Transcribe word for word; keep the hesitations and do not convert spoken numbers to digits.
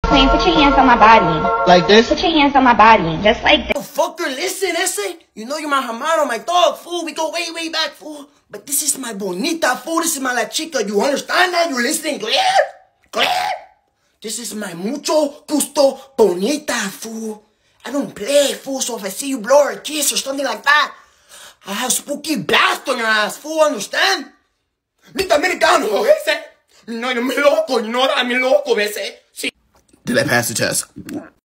Queen, put your hands on my body. Like this? Put your hands on my body. Just like this. Fucker, listen, ese. You know you're my hermano, my dog, fool. We go way, way back, fool. But this is my bonita, fool. This is my la chica. You understand that? You listening clear? Clear? This is my mucho gusto bonita, fool. I don't play, fool. So if I see you blow her a kiss or something like that, I have spooky blast on your ass, fool. Understand? Mita americano, ese. No, yo me loco. You know that I'm loco, ese. Sí. Did I pass the test?